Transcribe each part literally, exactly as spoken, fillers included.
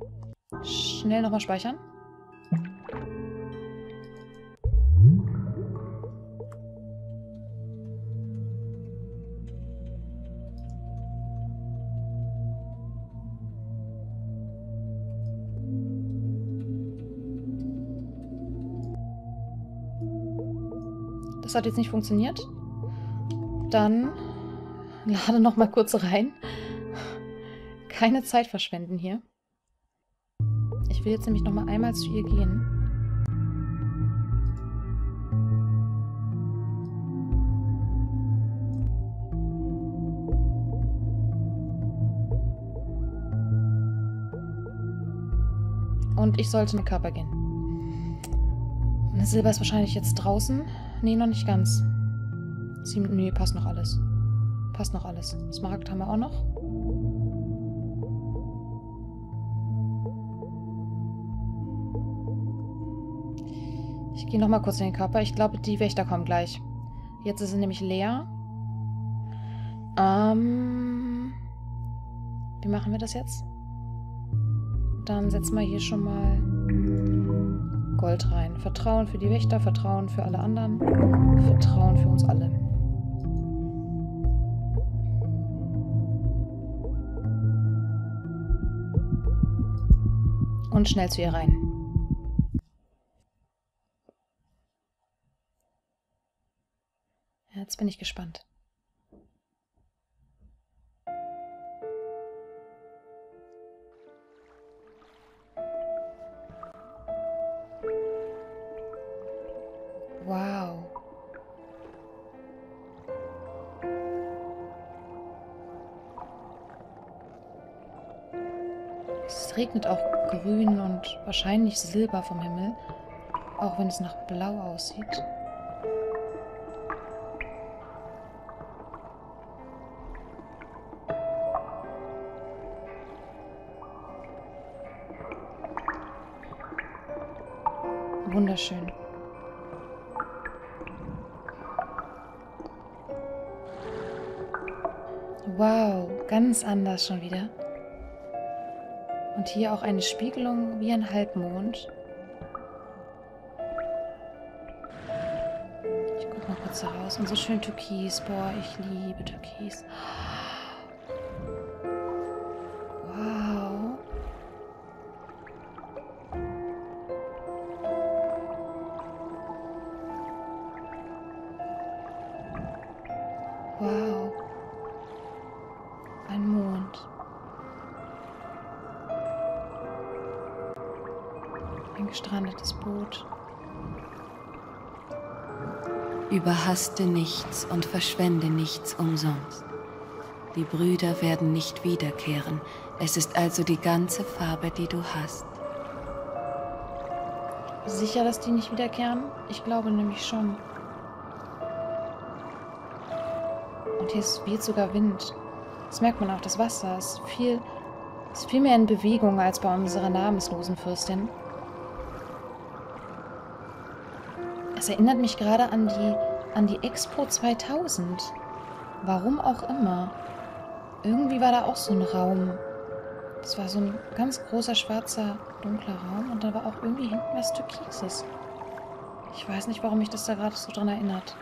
Schnell nochmal speichern. Das hat jetzt nicht funktioniert. Dann lade noch mal kurz rein. Keine Zeit verschwenden hier. Ich will jetzt nämlich noch mal einmal zu ihr gehen. Und ich sollte mit Körper gehen. Silber ist wahrscheinlich jetzt draußen. Nee, noch nicht ganz. Sieben, nee, passt noch alles. Passt noch alles. Smaragd haben wir auch noch. Ich gehe noch mal kurz in den Körper. Ich glaube, die Wächter kommen gleich. Jetzt ist es nämlich leer. Ähm, wie machen wir das jetzt? Dann setzen wir hier schon mal Gold rein. Vertrauen für die Wächter, Vertrauen für alle anderen, Vertrauen für uns alle. Und schnell zu ihr rein. Jetzt bin ich gespannt. Wow. Es regnet auch grün und wahrscheinlich Silber vom Himmel, auch wenn es nach Blau aussieht. Wunderschön. Wow, ganz anders schon wieder. Und hier auch eine Spiegelung wie ein Halbmond. Ich gucke mal kurz da raus. Und so schön Türkis. Boah, ich liebe Türkis. Wow. Wow. Ein Mond. Ein gestrandetes Boot. Überhaste nichts und verschwende nichts umsonst. Die Brüder werden nicht wiederkehren. Es ist also die ganze Farbe, die du hast. Sicher, dass die nicht wiederkehren? Ich glaube nämlich schon. Und hier ist, weht sogar Wind. Das merkt man auch, das Wasser ist viel, ist viel mehr in Bewegung als bei unserer namenslosen Fürstin. Es erinnert mich gerade an die, an die Expo zweitausend. Warum auch immer. Irgendwie war da auch so ein Raum. Das war so ein ganz großer, schwarzer, dunkler Raum. Und da war auch irgendwie hinten was Türkises. Ich weiß nicht, warum mich das da gerade so dran erinnert.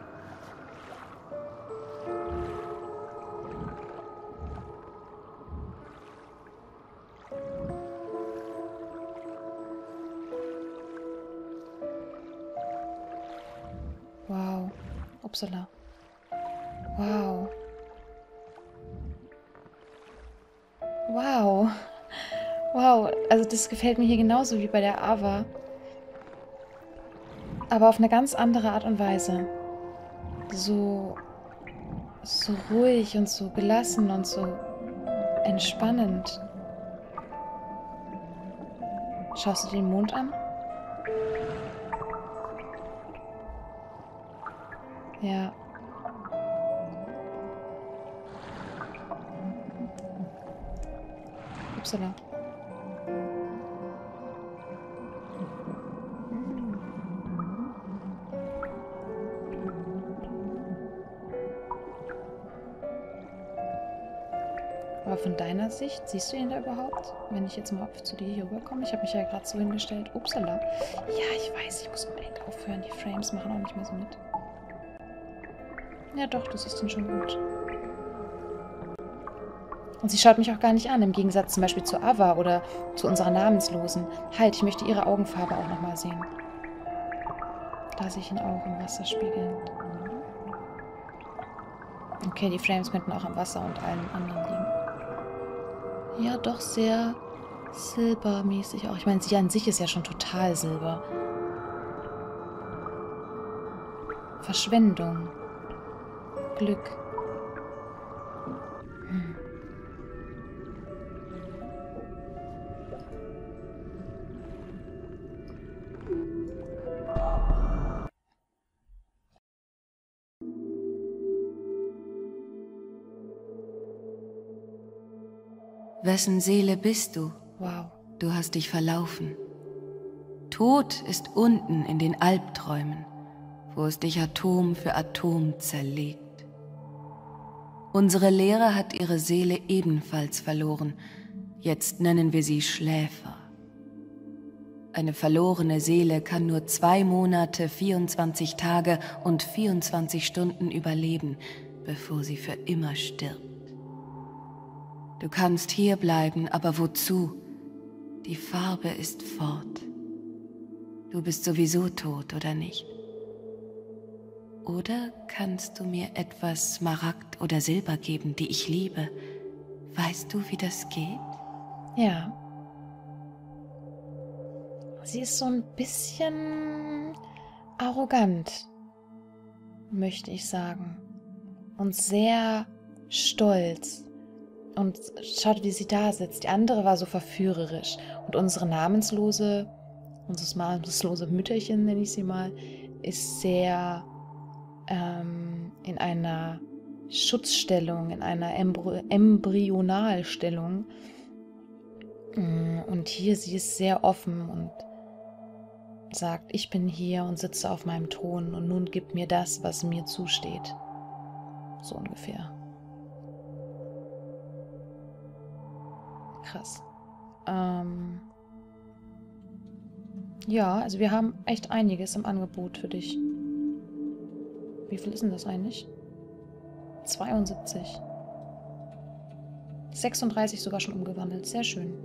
Wow. Upsala. Wow. Wow. Wow. Also das gefällt mir hier genauso wie bei der Ava. Aber auf eine ganz andere Art und Weise. So, so ruhig und so gelassen und so entspannend. Schaust du den Mond an? Ja. Upsala. Aber von deiner Sicht, siehst du ihn da überhaupt? Wenn ich jetzt mal zu dir hier rüberkomme. Ich habe mich ja gerade so hingestellt. Upsala. Ja, ich weiß, ich muss unbedingt aufhören. Die Frames machen auch nicht mehr so mit. Ja doch, du siehst ihn schon gut. Und sie schaut mich auch gar nicht an, im Gegensatz zum Beispiel zu Ava oder zu unserer Namenslosen. Halt, ich möchte ihre Augenfarbe auch nochmal sehen. Da sehe ich ihn auch im Wasser spiegelnd. Okay, die Frames könnten auch am Wasser und allem anderen liegen. Ja, doch sehr silbermäßig auch. Ich meine, sie an sich ist ja schon total Silber. Verschwendung. Glück. Hm. Wessen Seele bist du? Wow. Du hast dich verlaufen. Tod ist unten in den Albträumen, wo es dich Atom für Atom zerlegt. Unsere Lehre hat ihre Seele ebenfalls verloren. Jetzt nennen wir sie Schläfer. Eine verlorene Seele kann nur zwei Monate, vierundzwanzig Tage und vierundzwanzig Stunden überleben, bevor sie für immer stirbt. Du kannst hier bleiben, aber wozu? Die Farbe ist fort. Du bist sowieso tot, oder nicht? Oder kannst du mir etwas Smaragd oder Silber geben, die ich liebe? Weißt du, wie das geht? Ja. Sie ist so ein bisschen arrogant, möchte ich sagen. Und sehr stolz. Und schaut, wie sie da sitzt. Die andere war so verführerisch. Und unsere namenslose, unser namenslose Mütterchen, nenne ich sie mal, ist sehr ähm, in einer Schutzstellung, in einer Embry Embryonalstellung. Und hier, sie ist sehr offen und sagt, ich bin hier und sitze auf meinem Thron und nun gib mir das, was mir zusteht. So ungefähr. Krass. Ähm ja, also wir haben echt einiges im Angebot für dich. Wie viel ist denn das eigentlich? zweiundsiebzig. sechsunddreißig sogar schon umgewandelt. Sehr schön.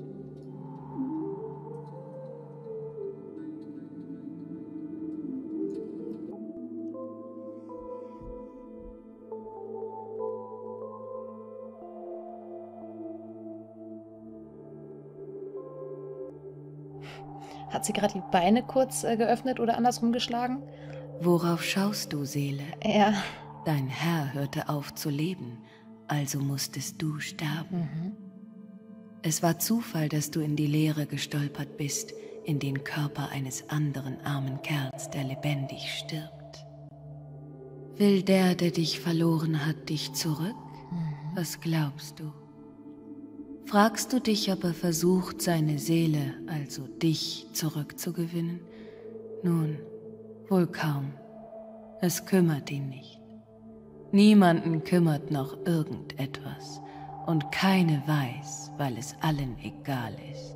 Hat sie gerade die Beine kurz äh, geöffnet oder andersrum geschlagen? Worauf schaust du, Seele? Ja. Dein Herr hörte auf zu leben, also musstest du sterben. Mhm. Es war Zufall, dass du in die Leere gestolpert bist, in den Körper eines anderen armen Kerls, der lebendig stirbt. Will der, der dich verloren hat, dich zurück? Mhm. Was glaubst du? Fragst du dich, ob er versucht, seine Seele, also dich, zurückzugewinnen? Nun, wohl kaum. Es kümmert ihn nicht. Niemanden kümmert noch irgendetwas. Und keine weiß, weil es allen egal ist.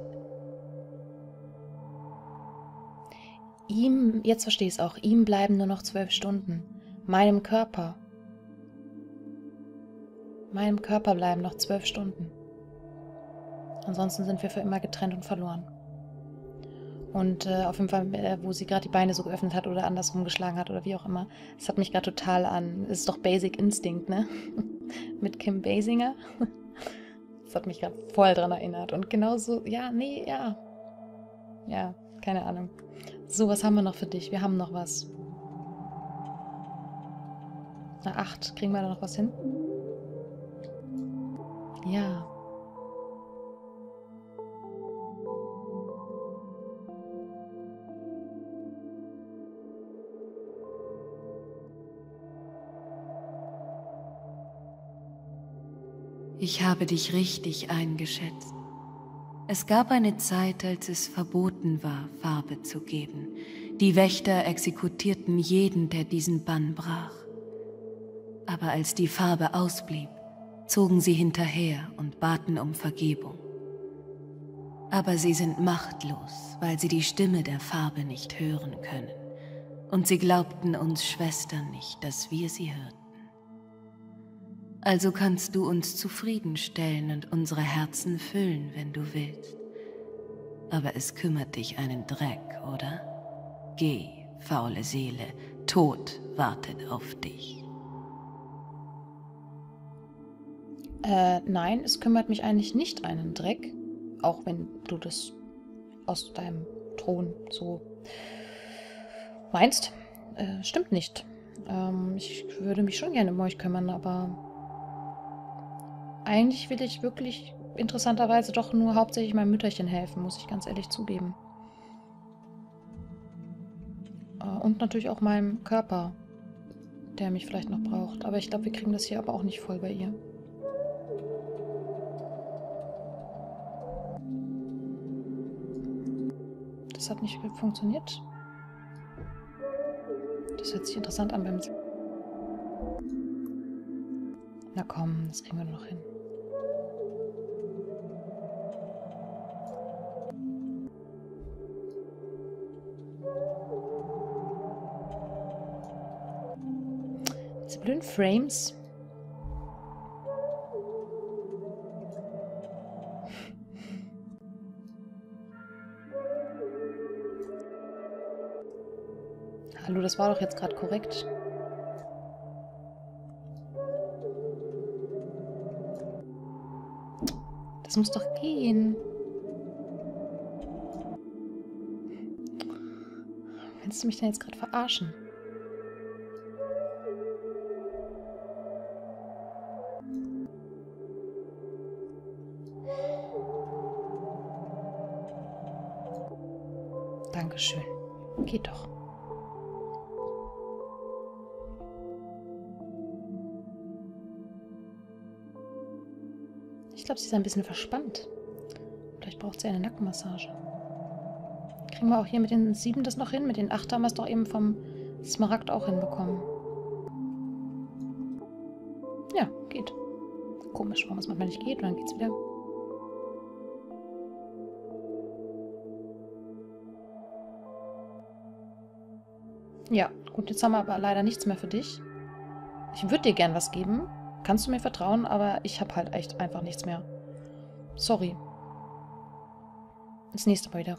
Ihm, jetzt verstehe ich es auch, ihm bleiben nur noch zwölf Stunden. Meinem Körper. Meinem Körper bleiben noch zwölf Stunden. Ansonsten sind wir für immer getrennt und verloren. Und äh, auf jeden Fall, äh, wo sie gerade die Beine so geöffnet hat oder andersrum geschlagen hat oder wie auch immer, das hat mich gerade total an, das ist doch Basic Instinct, ne? Mit Kim Basinger. Das hat mich gerade voll dran erinnert. Und genauso, ja, nee, ja. Ja, keine Ahnung. So, was haben wir noch für dich? Wir haben noch was. Na, acht. Kriegen wir da noch was hin? Ja. Ich habe dich richtig eingeschätzt. Es gab eine Zeit, als es verboten war, Farbe zu geben. Die Wächter exekutierten jeden, der diesen Bann brach. Aber als die Farbe ausblieb, zogen sie hinterher und baten um Vergebung. Aber sie sind machtlos, weil sie die Stimme der Farbe nicht hören können. Und sie glaubten uns Schwestern nicht, dass wir sie hörten. Also kannst du uns zufriedenstellen und unsere Herzen füllen, wenn du willst. Aber es kümmert dich einen Dreck, oder? Geh, faule Seele, Tod wartet auf dich. Äh, nein, es kümmert mich eigentlich nicht einen Dreck. Auch wenn du das aus deinem Thron so meinst. Äh, stimmt nicht. Ähm, ich würde mich schon gerne um euch kümmern, aber eigentlich will ich wirklich interessanterweise doch nur hauptsächlich meinem Mütterchen helfen, muss ich ganz ehrlich zugeben. Äh, und natürlich auch meinem Körper, der mich vielleicht noch braucht. Aber ich glaube, wir kriegen das hier aber auch nicht voll bei ihr. Das hat nicht funktioniert. Das hört sich interessant an beim... Na komm, das kriegen wir noch hin. Diese blöden Frames. Hallo, das war doch jetzt gerade korrekt. Das muss doch gehen. Willst du mich denn jetzt gerade verarschen? Dankeschön. Geht doch. Ich glaube, sie ist ein bisschen verspannt. Vielleicht braucht sie eine Nackenmassage. Kriegen wir auch hier mit den sieben das noch hin? Mit den acht haben wir es doch eben vom Smaragd auch hinbekommen. Ja, geht. Komisch, warum es manchmal nicht geht und dann geht's wieder. Ja, gut, jetzt haben wir aber leider nichts mehr für dich. Ich würde dir gern was geben. Kannst du mir vertrauen, aber ich habe halt echt einfach nichts mehr. Sorry. Das nächste Mal wieder.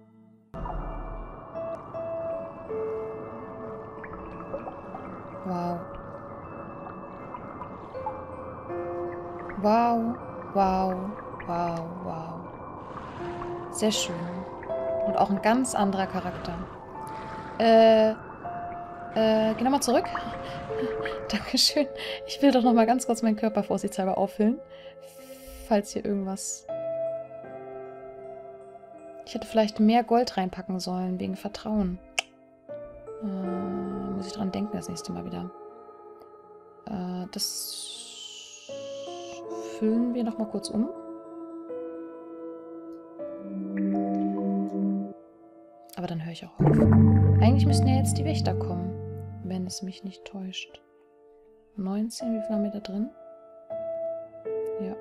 Wow. Wow, wow, wow, wow. Sehr schön. Und auch ein ganz anderer Charakter. Äh, äh, geh nochmal zurück. Dankeschön. Ich will doch noch mal ganz kurz meinen Körper vorsichtshalber auffüllen. Falls hier irgendwas... Ich hätte vielleicht mehr Gold reinpacken sollen, wegen Vertrauen. Äh, muss ich dran denken das nächste Mal wieder. Äh, das füllen wir noch mal kurz um. Aber dann höre ich auch auf. Eigentlich müssten ja jetzt die Wächter kommen, wenn es mich nicht täuscht. neunzehn, wie viel haben wir da drin? Ja.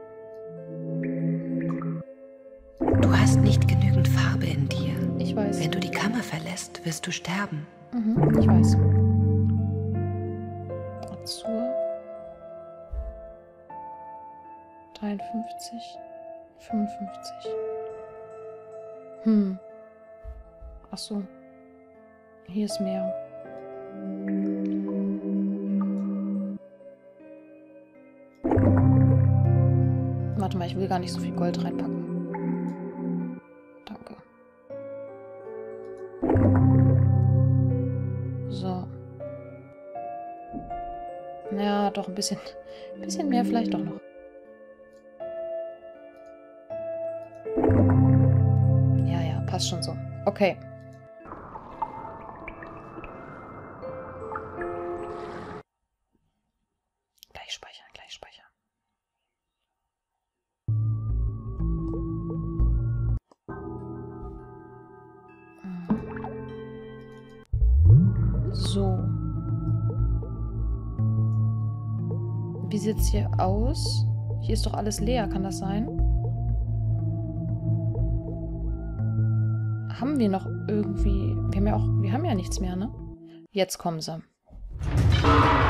Du hast nicht genügend Farbe in dir. Ich weiß. Wenn du die Kammer verlässt, wirst du sterben. Mhm, ich weiß. Azur. dreiundfünfzig. fünfundfünfzig. Hm. Ach so. Hier ist mehr. Warte mal, ich will gar nicht so viel Gold reinpacken. Danke. So. Ja, doch ein bisschen, ein bisschen mehr vielleicht doch noch. Ja, ja, passt schon so. Okay. Gleich speichern, gleich speichern. So. Wie sieht es hier aus? Hier ist doch alles leer, kann das sein? Haben wir noch irgendwie... Wir haben ja auch... Wir haben ja nichts mehr, ne? Jetzt kommen sie.